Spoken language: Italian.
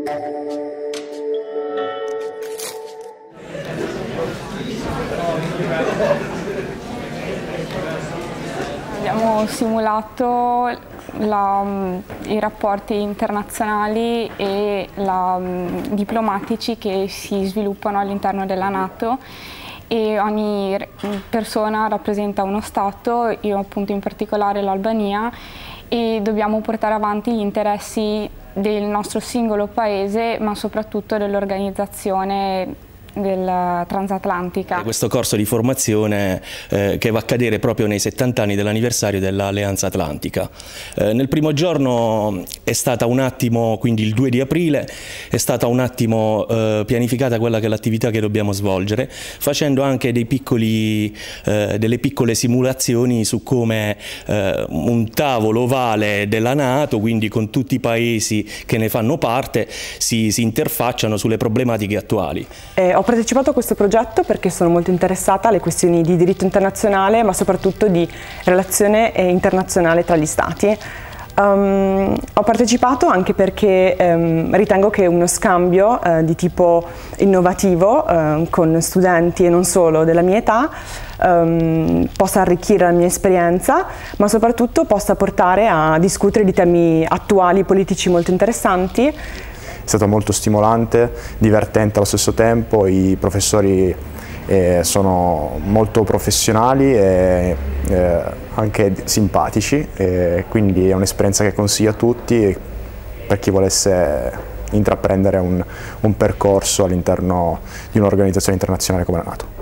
Abbiamo simulato i rapporti internazionali e diplomatici che si sviluppano all'interno della NATO, e ogni persona rappresenta uno Stato, io appunto in particolare l'Albania, e dobbiamo portare avanti gli interessi del nostro singolo paese, ma soprattutto dell'organizzazione transatlantica. Questo corso di formazione che va a cadere proprio nei 70 anni dell'anniversario dell'Alleanza Atlantica. Nel primo giorno è stata un attimo, quindi il 2 di aprile, è stata un attimo pianificata quella che è l'attività che dobbiamo svolgere, facendo anche delle piccole simulazioni su come un tavolo ovale della NATO, quindi con tutti i paesi che ne fanno parte, si interfacciano sulle problematiche attuali. Ho partecipato a questo progetto perché sono molto interessata alle questioni di diritto internazionale, ma soprattutto di relazione internazionale tra gli Stati. Ho partecipato anche perché ritengo che uno scambio di tipo innovativo con studenti e non solo della mia età possa arricchire la mia esperienza, ma soprattutto possa portare a discutere di temi attuali, politici molto interessanti. È stato molto stimolante, divertente allo stesso tempo, i professori sono molto professionali e anche simpatici, quindi è un'esperienza che consiglio a tutti per chi volesse intraprendere un percorso all'interno di un'organizzazione internazionale come la NATO.